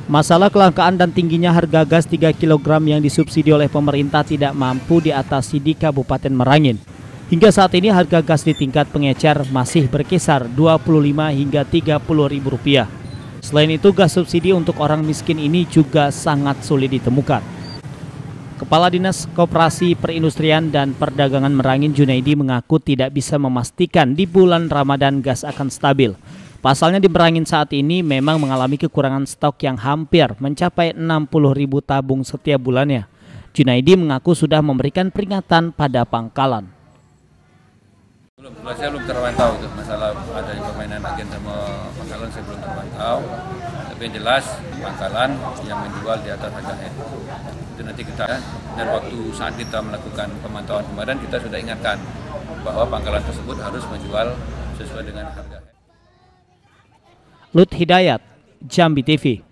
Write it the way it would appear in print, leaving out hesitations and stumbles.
Masalah kelangkaan dan tingginya harga gas 3 kg yang disubsidi oleh pemerintah tidak mampu diatasi di Kabupaten Merangin. Hingga saat ini harga gas di tingkat pengecer masih berkisar Rp25 hingga Rp30.000. Selain itu, gas subsidi untuk orang miskin ini juga sangat sulit ditemukan. Kepala Dinas Koperasi Perindustrian dan Perdagangan Merangin Junaidi mengaku tidak bisa memastikan di bulan Ramadan gas akan stabil. Pasalnya di Merangin saat ini memang mengalami kekurangan stok yang hampir mencapai 60.000 tabung setiap bulannya. Junaidi mengaku sudah memberikan peringatan pada pangkalan. Saya belum terpantau itu masalah adanya permainan agen sama pangkalan, saya belum terpantau. Tapi yang jelas pangkalan yang menjual di atas harga head. Itu nanti kita, dan waktu saat kita melakukan pemantauan kemarin kita sudah ingatkan bahwa pangkalan tersebut harus menjual sesuai dengan harga head. Lut Hidayat, Jambi TV.